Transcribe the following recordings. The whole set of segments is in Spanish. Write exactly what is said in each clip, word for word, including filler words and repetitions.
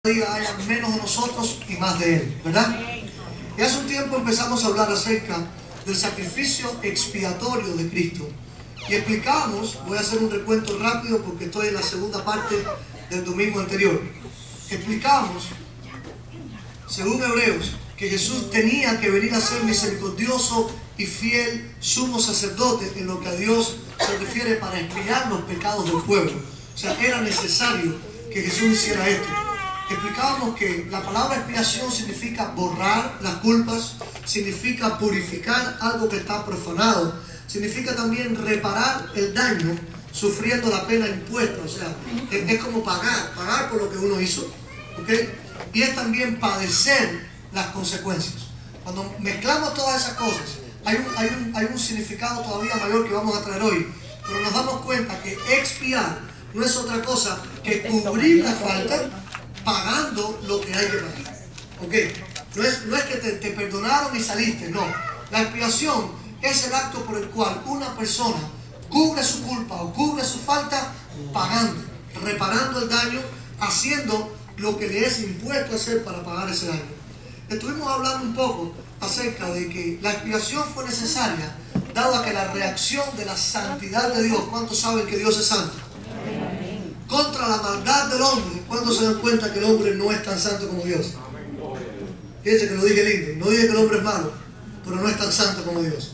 día haya menos de nosotros y más de Él, ¿verdad? Y hace un tiempo empezamos a hablar acerca del sacrificio expiatorio de Cristo y explicamos, voy a hacer un recuento rápido porque estoy en la segunda parte del domingo anterior, explicamos, según Hebreos, que Jesús tenía que venir a ser misericordioso y fiel sumo sacerdote en lo que a Dios se refiere para expiar los pecados del pueblo. O sea, era necesario que Jesús hiciera esto. Explicábamos que la palabra expiación significa borrar las culpas, significa purificar algo que está profanado, significa también reparar el daño sufriendo la pena impuesta, o sea, es, es como pagar, pagar por lo que uno hizo, ¿ok? Y es también padecer las consecuencias. Cuando mezclamos todas esas cosas, hay un, hay un, hay un significado todavía mayor que vamos a traer hoy, pero nos damos cuenta que expiar no es otra cosa que cubrir la falta pagando lo que hay que pagar. ¿Okay? No es, no es que te, te perdonaron y saliste, no. La expiación es el acto por el cual una persona cubre su culpa o cubre su falta pagando, reparando el daño, haciendo lo que le es impuesto hacer para pagar ese daño. Estuvimos hablando un poco acerca de que la expiación fue necesaria dado que la reacción de la santidad de Dios, ¿cuántos saben que Dios es santo? Contra la maldad del hombre, ¿cuándo se dan cuenta que el hombre no es tan santo como Dios? Fíjense que lo dije lindo, no dije que el hombre es malo, pero no es tan santo como Dios.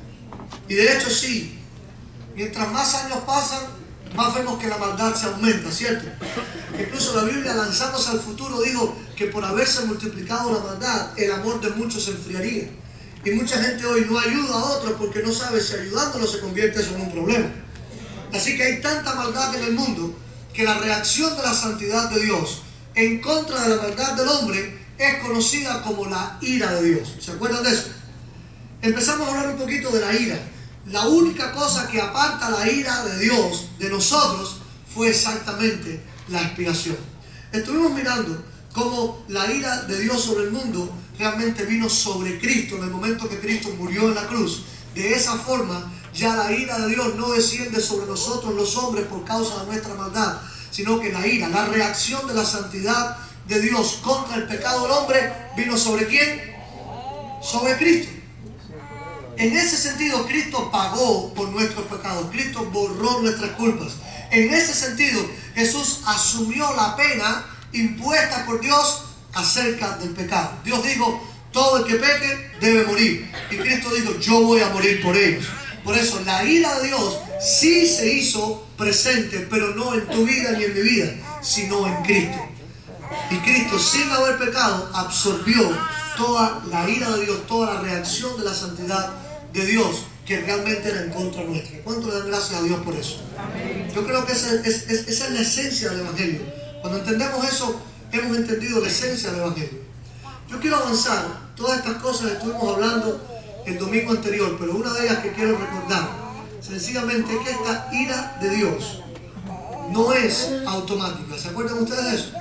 Y de hecho sí, mientras más años pasan, más vemos que la maldad se aumenta, ¿cierto? Incluso la Biblia, lanzándose al futuro, dijo que por haberse multiplicado la maldad, el amor de muchos se enfriaría. Y mucha gente hoy no ayuda a otros porque no sabe si ayudándolo se convierte eso en un problema. Así que hay tanta maldad en el mundo que la reacción de la santidad de Dios en contra de la maldad del hombre es conocida como la ira de Dios. ¿Se acuerdan de eso? Empezamos a hablar un poquito de la ira. La única cosa que aparta la ira de Dios de nosotros fue exactamente la expiación. Estuvimos mirando cómo la ira de Dios sobre el mundo realmente vino sobre Cristo en el momento que Cristo murió en la cruz. De esa forma, ya la ira de Dios no desciende sobre nosotros los hombres por causa de nuestra maldad, sino que la ira, la reacción de la santidad de Dios contra el pecado del hombre vino sobre ¿quién? Sobre Cristo. En ese sentido, Cristo pagó por nuestros pecados, Cristo borró nuestras culpas. En ese sentido, Jesús asumió la pena impuesta por Dios acerca del pecado. Dios dijo, todo el que peque debe morir. Y Cristo dijo, yo voy a morir por ellos. Por eso la ira de Dios sí se hizo presente, pero no en tu vida ni en mi vida, sino en Cristo. Y Cristo, sin haber pecado, absorbió toda la ira de Dios, toda la reacción de la santidad de Dios, que realmente era en contra nuestra. ¿Cuánto le dan gracias a Dios por eso? Yo creo que esa es, es, esa es la esencia del Evangelio. Cuando entendemos eso, hemos entendido la esencia del Evangelio. Yo quiero avanzar. Todas estas cosas estuvimos hablando el domingo anterior, pero una de ellas que quiero recordar, sencillamente, es que esta ira de Dios no es automática. ¿Se acuerdan ustedes de eso?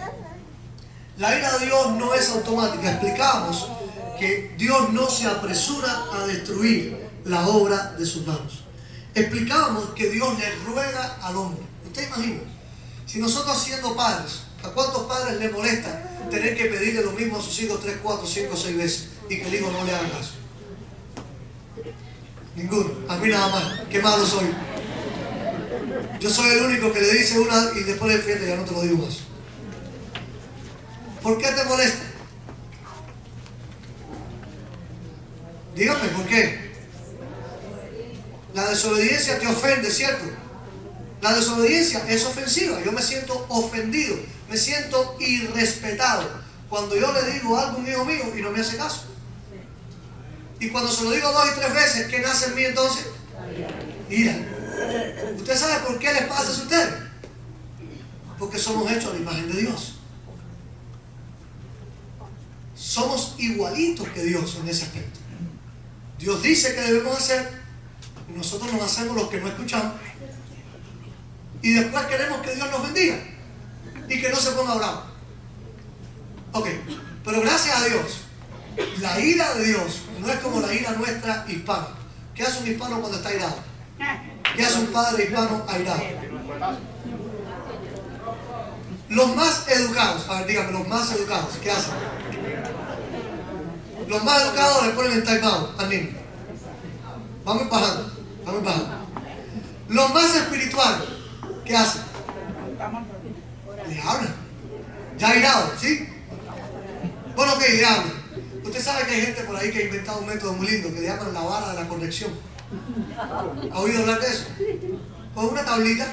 La ira de Dios no es automática. Explicamos que Dios no se apresura a destruir la obra de sus manos. Explicamos que Dios le ruega al hombre. ¿Usted imagina? Si nosotros siendo padres, ¿a cuántos padres les molesta tener que pedirle lo mismo a sus hijos tres, cuatro, cinco, seis veces y que el hijo no le haga caso? Ninguno. A mí nada más. Qué malo soy. Yo soy el único que le dice una y después le defiende, ya no te lo digo más. ¿Por qué te molesta? Dígame, ¿por qué? La desobediencia te ofende, ¿cierto? La desobediencia es ofensiva. Yo me siento ofendido, me siento irrespetado cuando yo le digo algo a un hijo mío y no me hace caso. Y cuando se lo digo dos y tres veces, ¿qué nace en mí entonces? Ira. ¿Usted sabe por qué les pasa a ustedes? Porque somos hechos a la imagen de Dios. Somos igualitos que Dios en ese aspecto. Dios dice que debemos hacer, y nosotros nos hacemos los que no escuchamos. Y después queremos que Dios nos bendiga y que no se ponga bravo. Ok, pero gracias a Dios, la ira de Dios no es como la ira nuestra hispana. ¿Qué hace un hispano cuando está airado? ¿Qué hace un padre hispano airado? Los más educados, a ver, dígame, los más educados, ¿qué hacen? Los más educados le ponen el time out al niño. Vamos bajando, vamos bajando. Los más espirituales, ¿qué hacen? Le hablan. Ya irado, ¿sí? Bueno, ok, le hablan. Usted sabe que hay gente por ahí que ha inventado un método muy lindo que le llaman la vara de la corrección. ¿Ha oído hablar de eso? Pues una tablita,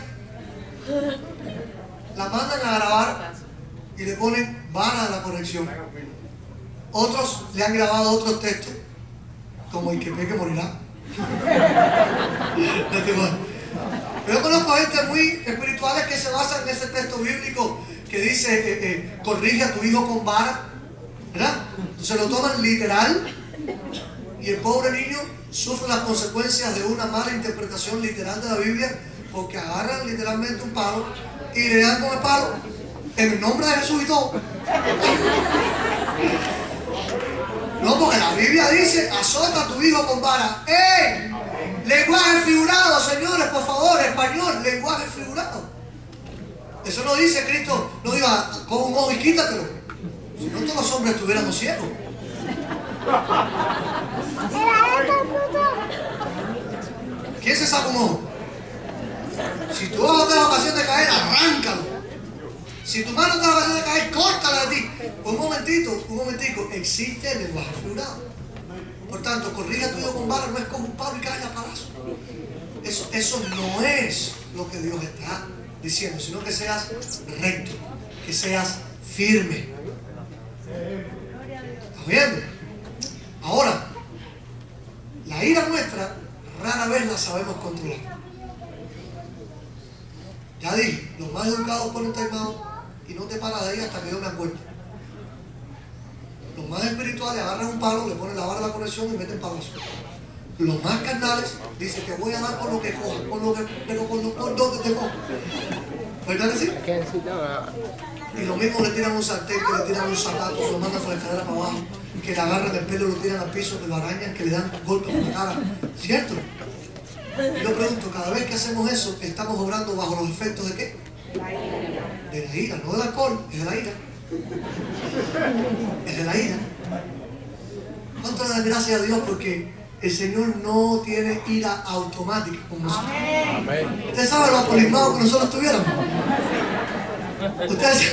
la mandan a grabar y le ponen vara de la corrección. Otros le han grabado otros textos, como el que peque morirá. Yo conozco gente muy espirituales que se basan en ese texto bíblico que dice, eh, eh, corrige a tu hijo con vara, ¿verdad? Se lo toman literal y el pobre niño sufre las consecuencias de una mala interpretación literal de la Biblia, porque agarran literalmente un palo y le dan con el palo en el nombre de Jesús y todo. No, porque la Biblia dice, azota a tu hijo con vara. ¡Eh! Lenguaje figurado, señores, por favor, español, lenguaje figurado. Eso no dice Cristo, no diga con un ojo y quítatelo. Si no, todos los hombres estuviéramos ciegos. ¿Quién se saca un ojo? Si tu ojo te da ocasión de caer, arráncalo. Si tu mano te da ocasión de caer, córtala de ti. Un momentito, un momentico, existe el lenguaje figurado. Por tanto, corrige a tu hijo con vara, no es con un palo y cae a palazo. Eso, eso no es lo que Dios está diciendo, sino que seas recto, que seas firme. ¿Estás viendo? Ahora, la ira nuestra rara vez la sabemos controlar. Ya dije, los más educados ponen time out y no te paras de ahí hasta que yo me acuerde. Los más espirituales agarran un palo, le ponen la vara de la conexión y meten palazo. Los más carnales dicen que voy a dar por lo que coja, por lo que, pero por, lo, por donde te coja. ¿Verdad que sí? Y lo mismo le tiran un sartén, que le tiran un zapato, lo mandan por la escalera para abajo, que le agarran el pelo, lo tiran al piso, que lo arañan, que le dan golpes en la cara. ¿Cierto? Y yo pregunto, cada vez que hacemos eso, ¿estamos obrando bajo los efectos de qué? De la ira, no del alcohol, es de la ira. Es de la ira. ¿Cuánto le dan gracias a Dios? Porque el Señor no tiene ira automática como nosotros. Amén. ¿Usted sabe lo apolismado que nosotros tuviéramos? ¿Ustedes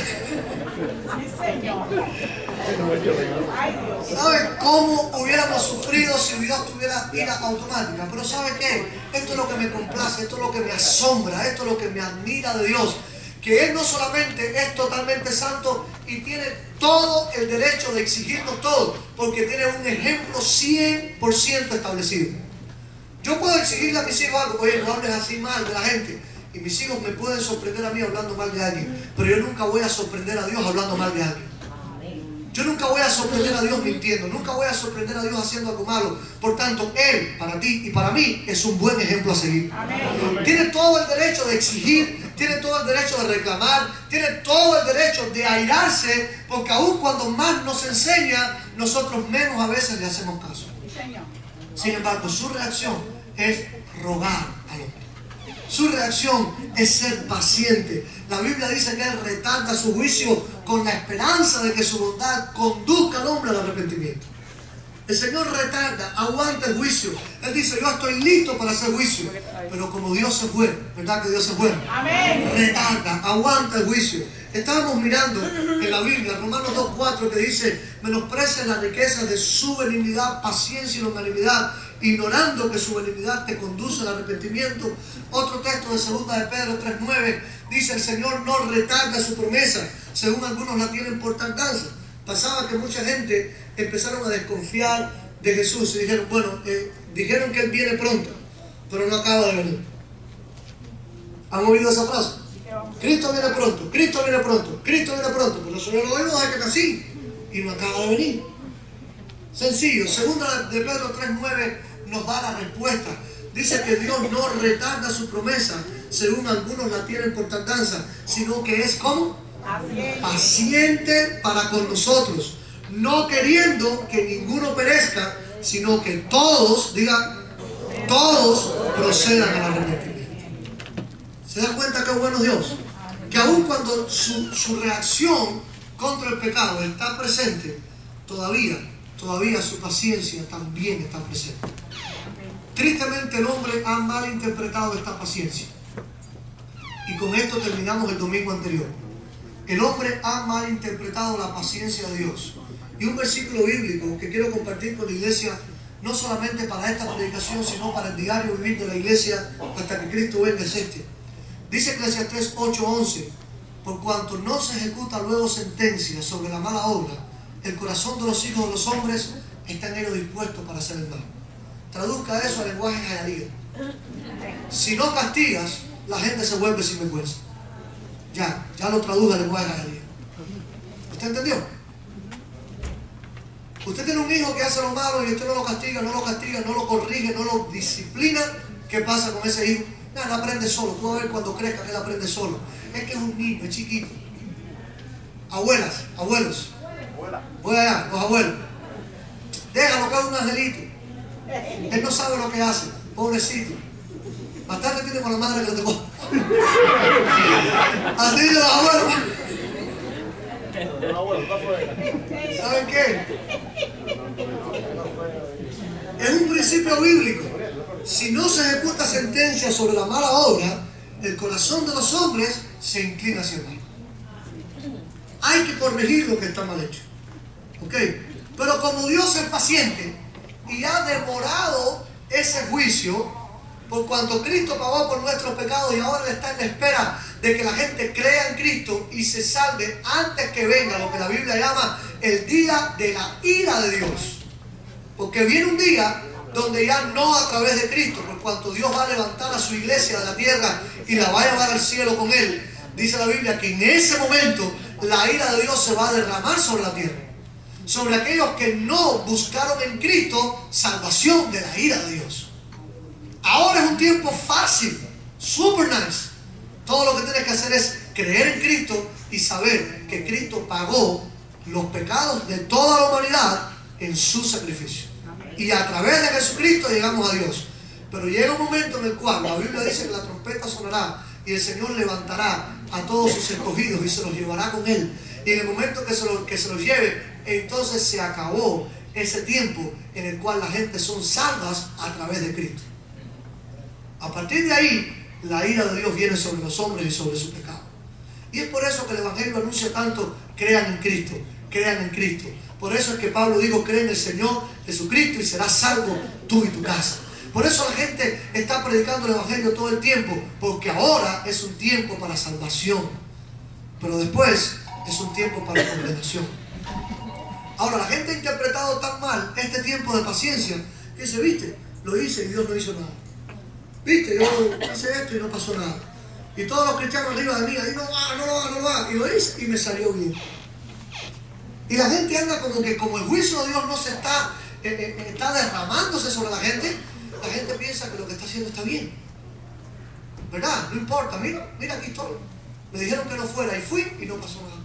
saben cómo hubiéramos sufrido si Dios tuviera ira automática? Pero ¿sabe qué? Esto es lo que me complace, esto es lo que me asombra, esto es lo que me admira de Dios. Que Él no solamente es totalmente santo y tiene todo el derecho de exigirnos todo, porque tiene un ejemplo cien por ciento establecido. Yo puedo exigirle a mis hijos algo, oye, no hables así mal de la gente, y mis hijos me pueden sorprender a mí hablando mal de alguien, pero yo nunca voy a sorprender a Dios hablando mal de alguien. Yo nunca voy a sorprender a Dios mintiendo, nunca voy a sorprender a Dios haciendo algo malo. Por tanto, Él, para ti y para mí, es un buen ejemplo a seguir. Amén. Tiene todo el derecho de exigir, tiene todo el derecho de reclamar, tiene todo el derecho de airarse, porque aun cuando más nos enseña, nosotros menos a veces le hacemos caso. Sin embargo, su reacción es rogar al hombre. Su reacción es ser paciente. La Biblia dice que Él retarda su juicio con la esperanza de que su bondad conduzca al hombre al arrepentimiento. El Señor retarda, aguanta el juicio. Él dice, yo estoy listo para hacer juicio. Pero como Dios es bueno, ¿verdad que Dios es bueno? Amén. Retarda, aguanta el juicio. Estábamos mirando en la Biblia, Romanos dos cuatro, que dice, menosprecia la riqueza de su benignidad, paciencia y longanimidad, ignorando que su benignidad te conduce al arrepentimiento. Otro texto de segunda de Pedro tres nueve dice, el Señor no retarda su promesa, según algunos la tienen por tardanza. Pasaba que mucha gente empezaron a desconfiar de Jesús y dijeron, bueno, eh, dijeron que Él viene pronto, pero no acaba de venir. ¿Han oído esa frase? Cristo viene pronto, Cristo viene pronto, Cristo viene pronto, pero eso yo lo oigo desde que nací y no acaba de venir. Sencillo, segunda de Pedro tres nueve nos da la respuesta. Dice que Dios no retarda su promesa, según algunos la tienen por tardanza, sino que es como paciente. paciente para con nosotros, no queriendo que ninguno perezca, sino que todos, digan, todos procedan al arrepentimiento. ¿Se da cuenta qué bueno Dios? que aun cuando su, su reacción contra el pecado está presente, todavía, todavía su paciencia también está presente. Tristemente el hombre ha malinterpretado esta paciencia. Y con esto terminamos el domingo anterior. El hombre ha malinterpretado la paciencia de Dios. Y un versículo bíblico que quiero compartir con la iglesia, no solamente para esta predicación, sino para el diario vivir de la iglesia hasta que Cristo venga, es este. Dice Eclesiastés ocho once: por cuanto no se ejecuta luego sentencia sobre la mala obra, el corazón de los hijos de los hombres está en ello dispuesto para hacer el mal. Traduzca eso al lenguaje jayalía. Si no castigas, la gente se vuelve sin vergüenza. Ya, ya lo traduzca al lenguaje jayalía. ¿Usted entendió? Usted tiene un hijo que hace lo malo y usted no lo castiga, no lo castiga, no lo corrige, no lo disciplina. ¿Qué pasa con ese hijo? No, él aprende solo. Tú vas a ver cuando crezca que él aprende solo. Es que es un niño, es chiquito. Abuelas, abuelos. Voy allá, los abuelos. Déjalo que haga un angelito. Él no sabe lo que hace, pobrecito. Bastante tiene con la madre que lo tocó. Así de los abuelos. ¿Saben qué? Es un principio bíblico. Si no se ejecuta sentencia sobre la mala obra, el corazón de los hombres se inclina hacia el mal. Hay que corregir lo que está mal hecho. ¿Ok? Pero como Dios es paciente y ha demorado ese juicio, por cuanto Cristo pagó por nuestros pecados y ahora está en la espera de que la gente crea en Cristo y se salve antes que venga lo que la Biblia llama el día de la ira de Dios. Porque viene un día donde ya no a través de Cristo, por cuanto Dios va a levantar a su iglesia de la tierra y la va a llevar al cielo con él. Dice la Biblia que en ese momento la ira de Dios se va a derramar sobre la tierra, sobre aquellos que no buscaron en Cristo salvación de la ira de Dios. Ahora es un tiempo fácil, super nice. Todo lo que tienes que hacer es creer en Cristo y saber que Cristo pagó los pecados de toda la humanidad en su sacrificio. Y a través de Jesucristo llegamos a Dios. Pero llega un momento en el cual la Biblia dice que la trompeta sonará y el Señor levantará a todos sus escogidos y se los llevará con Él. Y en el momento que se los, que se los lleve, entonces se acabó ese tiempo en el cual la gente son salvas a través de Cristo. A partir de ahí, la ira de Dios viene sobre los hombres y sobre su pecado. Y es por eso que el Evangelio anuncia tanto: crean en Cristo, crean en Cristo. Por eso es que Pablo dijo: cree en el Señor Jesucristo y serás salvo tú y tu casa. Por eso la gente está predicando el Evangelio todo el tiempo, porque ahora es un tiempo para salvación, pero después es un tiempo para condenación. Ahora la gente ha interpretado tan mal este tiempo de paciencia que se viste, lo hice y Dios no hizo nada. Viste, yo hice esto y no pasó nada. Y todos los cristianos arriba de mí, ahí no va, no lo va, no lo va. Y lo hice y me salió bien. Y la gente anda como que como el juicio de Dios no se está, eh, eh, está derramándose sobre la gente, la gente piensa que lo que está haciendo está bien. ¿Verdad? No importa, mira, mira aquí estoy. Me dijeron que no fuera y fui y no pasó nada.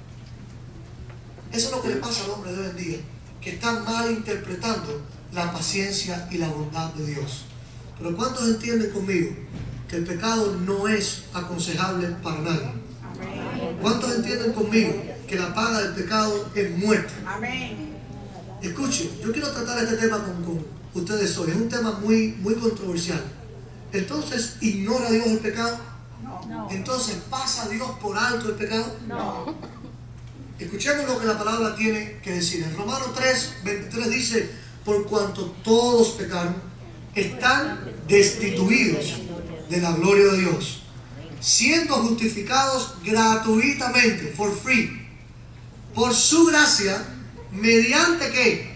Eso es lo que le pasa al hombre de hoy en día, que están mal interpretando la paciencia y la bondad de Dios. Pero ¿cuántos entienden conmigo que el pecado no es aconsejable para nadie? ¿Cuántos entienden conmigo que la paga del pecado es muerte? Escuchen, yo quiero tratar este tema con, con ustedes hoy. Es un tema muy, muy controversial. Entonces, ¿ignora Dios el pecado? No. Entonces, ¿pasa Dios por alto el pecado? No. Escuchemos lo que la palabra tiene que decir. En Romanos tres, veintitrés dice: por cuanto todos pecaron, están destituidos de la gloria de Dios, siendo justificados gratuitamente, for free, por su gracia, mediante ¿qué?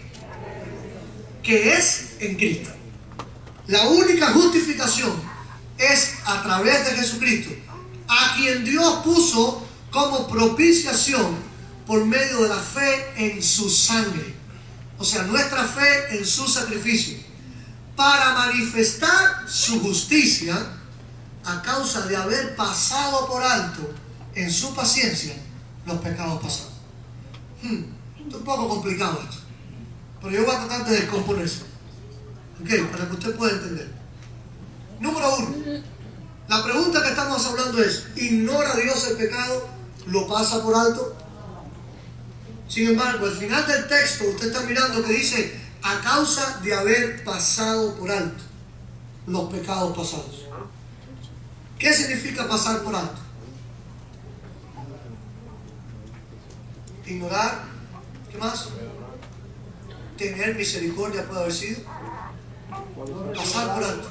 Que es en Cristo. La única justificación es a través de Jesucristo, a quien Dios puso como propiciación por medio de la fe en su sangre. O sea, nuestra fe en su sacrificio, para manifestar su justicia a causa de haber pasado por alto en su paciencia los pecados pasados. Hmm, es un poco complicado esto, pero yo voy a tratar de descomponerse, ¿ok? Para que usted pueda entender. Número uno, La pregunta que estamos hablando es, ¿ignora Dios el pecado? ¿Lo pasa por alto? Sin embargo, al final del texto usted está mirando que dice, a causa de haber pasado por alto los pecados pasados. ¿Qué significa pasar por alto? Ignorar. ¿Qué más? Tener misericordia puede haber sido. Pasar por alto.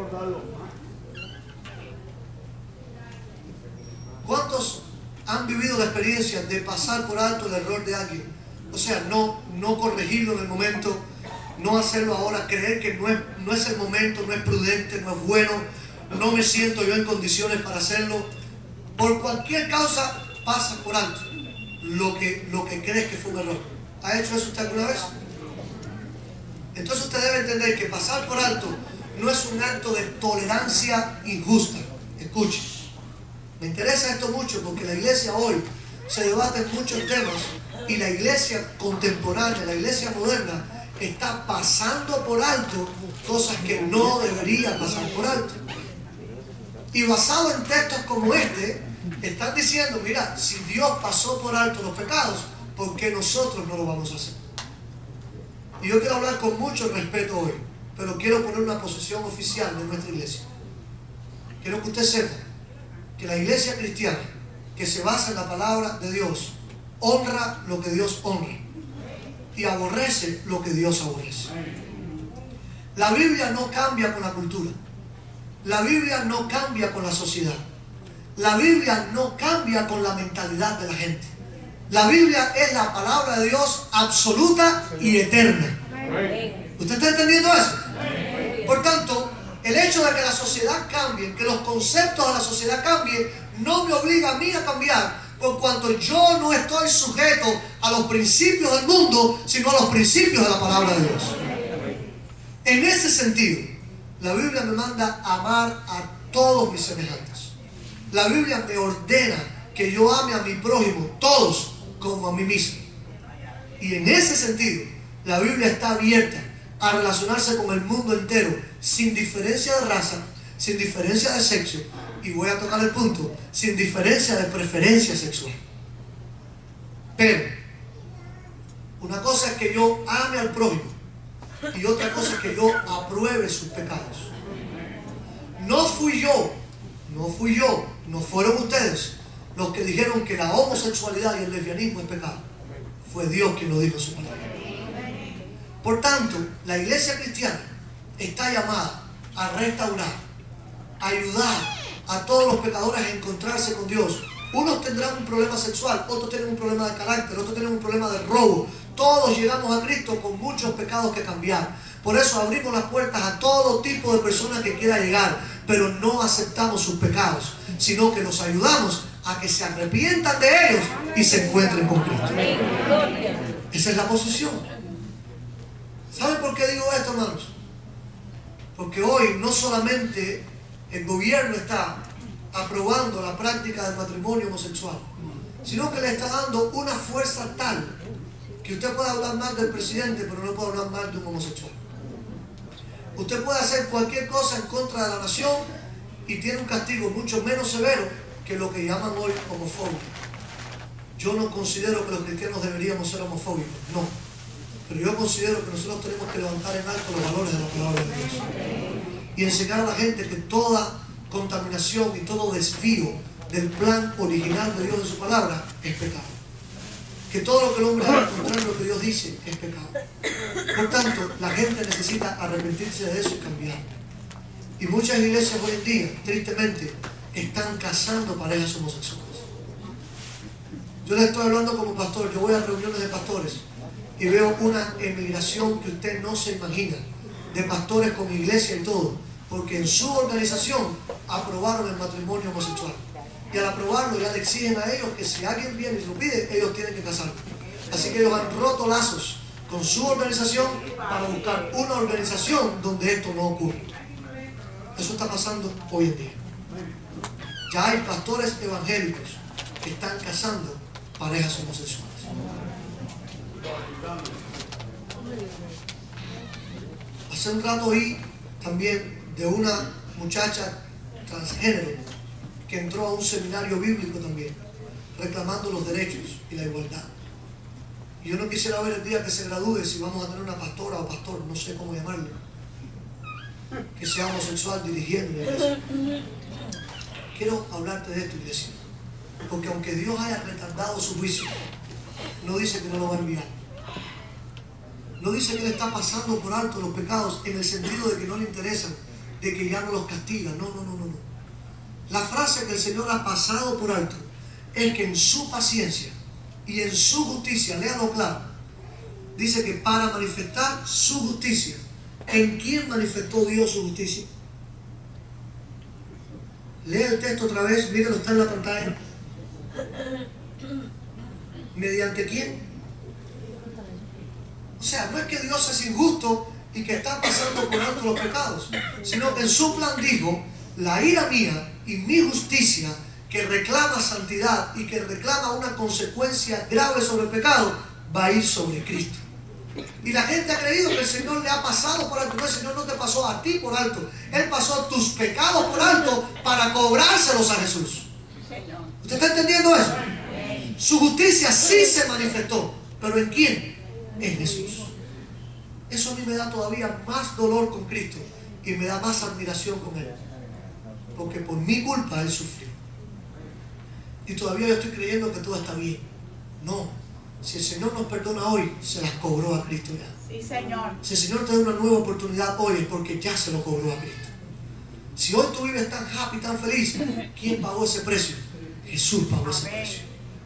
¿Cuántos han vivido la experiencia de pasar por alto el error de alguien? O sea, no, no corregirlo en el momento, no hacerlo ahora, creer que no es, no es el momento, no es prudente, no es bueno, no me siento yo en condiciones para hacerlo. Por cualquier causa, pasas por alto lo que, lo que crees que fue un error. ¿Ha hecho eso usted alguna vez? Entonces usted debe entender que pasar por alto no es un acto de tolerancia injusta. Escuche, me interesa esto mucho porque la iglesia hoy se debate en muchos temas y la iglesia contemporánea, la iglesia moderna, está pasando por alto cosas que no deberían pasar por alto. Y basado en textos como este, están diciendo, mira, si Dios pasó por alto los pecados, ¿por qué nosotros no lo vamos a hacer? Y yo quiero hablar con mucho respeto hoy, pero quiero poner una posición oficial de nuestra iglesia. Quiero que usted sepa que la iglesia cristiana, que se basa en la palabra de Dios, honra lo que Dios honra y aborrece lo que Dios aborrece. La Biblia no cambia con la cultura. La Biblia no cambia con la sociedad. La Biblia no cambia con la mentalidad de la gente. La Biblia es la palabra de Dios absoluta y eterna. ¿Usted está entendiendo eso? Por tanto, el hecho de que la sociedad cambie, que los conceptos de la sociedad cambien, no me obliga a mí a cambiar, por cuanto yo no estoy sujeto a los principios del mundo, sino a los principios de la palabra de Dios. En ese sentido, la Biblia me manda a amar a todos mis semejantes. La Biblia me ordena que yo ame a mi prójimo, todos como a mí mismo. Y en ese sentido, la Biblia está abierta a relacionarse con el mundo entero, sin diferencia de raza, sin diferencia de sexo, y voy a tocar el punto, sin diferencia de preferencia sexual. Pero, una cosa es que yo ame al prójimo, y otra cosa es que yo apruebe sus pecados. No fui yo, no fui yo, no fueron ustedes los que dijeron que la homosexualidad y el lesbianismo es pecado. Fue Dios quien lo dijo en su palabra. Por tanto, la iglesia cristiana está llamada a restaurar, a ayudar a todos los pecadores a encontrarse con Dios. Unos tendrán un problema sexual, otros tienen un problema de carácter, otros tienen un problema de robo. Todos llegamos a Cristo con muchos pecados que cambiar. Por eso abrimos las puertas a todo tipo de personas que quiera llegar, pero no aceptamos sus pecados, sino que los ayudamos a que se arrepientan de ellos y se encuentren con Cristo. Esa es la posición. ¿Saben por qué digo esto, hermanos? Porque hoy no solamente el gobierno está aprobando la práctica del matrimonio homosexual, sino que le está dando una fuerza tal que usted puede hablar mal del presidente, pero no puede hablar mal de un homosexual. Usted puede hacer cualquier cosa en contra de la nación y tiene un castigo mucho menos severo que lo que llaman hoy homofóbico. Yo no considero que los cristianos deberíamos ser homofóbicos, no. Pero yo considero que nosotros tenemos que levantar en alto los valores de la palabra de Dios y enseñar a la gente que toda contaminación y todo desvío del plan original de Dios en su palabra es pecado. Que todo lo que el hombre haga contrario a lo que Dios dice es pecado. Por tanto, la gente necesita arrepentirse de eso y cambiar. Y muchas iglesias hoy en día, tristemente, están casando parejas homosexuales. Yo les estoy hablando como pastor, yo voy a reuniones de pastores y veo una emigración que usted no se imagina, de pastores con iglesia y todo, porque en su organización aprobaron el matrimonio homosexual. Y al aprobarlo ya le exigen a ellos que si alguien viene y lo pide, ellos tienen que casarlo. Así que ellos han roto lazos con su organización para buscar una organización donde esto no ocurre. Eso está pasando hoy en día. Ya hay pastores evangélicos que están casando parejas homosexuales. Hace un rato oí también de una muchacha transgénero que entró a un seminario bíblico también, reclamando los derechos y la igualdad. Y yo no quisiera ver el día que se gradúe si vamos a tener una pastora o pastor, no sé cómo llamarle, que sea homosexual dirigiendo la iglesia. Quiero hablarte de esto, iglesia, porque aunque Dios haya retardado su juicio, no dice que no lo va a enviar. No dice que Él está pasando por alto los pecados en el sentido de que no le interesan, de que ya no los castiga. No, no, no, no, no. La frase que el Señor ha pasado por alto es que en su paciencia y en su justicia, léalo claro, dice que para manifestar su justicia, ¿en quién manifestó Dios su justicia? Lee el texto otra vez, míralo, está en la pantalla. ¿Mediante quién? O sea, no es que Dios es injusto y que está pasando por alto los pecados, sino que en su plan dijo, la ira mía y mi justicia, que reclama santidad y que reclama una consecuencia grave sobre el pecado, va a ir sobre Cristo. Y la gente ha creído que el Señor le ha pasado por alto. No, el Señor no te pasó a ti por alto. Él pasó tus pecados por alto para cobrárselos a Jesús. ¿Usted está entendiendo eso? Su justicia sí se manifestó. ¿Pero en quién? En Jesús. Eso a mí me da todavía más dolor con Cristo y me da más admiración con Él. Porque por mi culpa Él sufrió. Y todavía yo estoy creyendo que todo está bien. No. Si el Señor nos perdona hoy, se las cobró a Cristo ya. Sí, Señor. Si el Señor te da una nueva oportunidad hoy, es porque ya se lo cobró a Cristo. Si hoy tú vives tan happy, tan feliz, ¿quién pagó ese precio? Jesús pagó ese precio.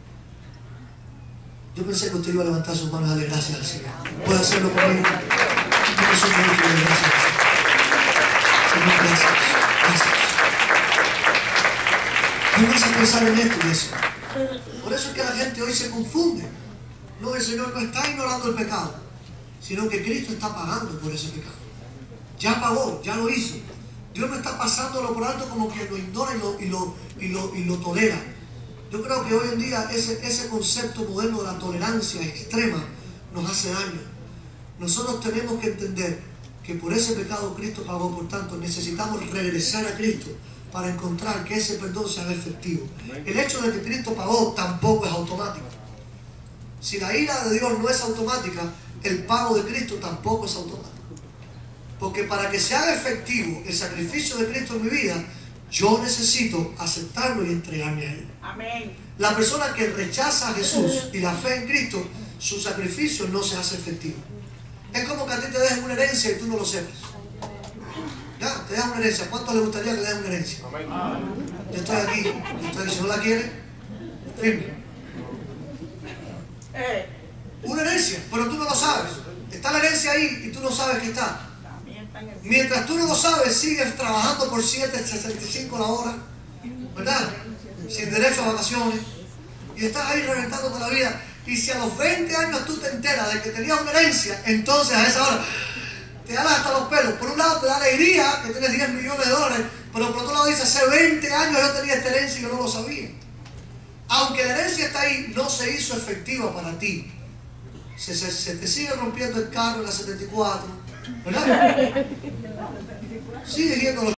Yo pensé que usted iba a levantar sus manos a darle gracias al Señor. ¿Puede hacerlo conmigo? Yo soy muy feliz, gracias. Señor, gracias. Gracias. Pónganse a pensar en esto, iglesia. Por eso es que la gente hoy se confunde. No, el Señor no está ignorando el pecado, sino que Cristo está pagando por ese pecado. Ya pagó, ya lo hizo. Dios no está pasándolo por alto como que lo ignora y lo, y lo, y lo, y lo tolera. Yo creo que hoy en día ese, ese concepto moderno de la tolerancia extrema nos hace daño. Nosotros tenemos que entender que por ese pecado Cristo pagó, por tanto necesitamos regresar a Cristo para encontrar que ese perdón se haga efectivo. El hecho de que Cristo pagó tampoco es automático. Si la ira de Dios no es automática, el pago de Cristo tampoco es automático. Porque para que se haga efectivo el sacrificio de Cristo en mi vida, yo necesito aceptarlo y entregarme a Él. Amén. La persona que rechaza a Jesús y la fe en Cristo, su sacrificio no se hace efectivo. Es como que a ti te dejen una herencia y tú no lo sepas. Ya, te dejan una herencia. ¿Cuánto le gustaría que le den una herencia? Yo estoy aquí. Yo estoy aquí. Si no la quiere, firme. Una herencia, pero tú no lo sabes. Está la herencia ahí y tú no sabes que está. Mientras tú no lo sabes, sigues trabajando por siete, sesenta y cinco la hora, ¿verdad? Sin derecho a vacaciones. Y estás ahí reventándote la vida. Y si a los veinte años tú te enteras de que tenías una herencia, entonces a esa hora te da hasta los pelos. Por un lado te da alegría que tienes diez millones de dólares, pero por otro lado dice, hace veinte años yo tenía esta herencia y yo no lo sabía. Aunque la herencia está ahí, no se hizo efectiva para ti. Se, se, se te sigue rompiendo el carro en la setenta y cuatro, ¿verdad? Sigue yendo los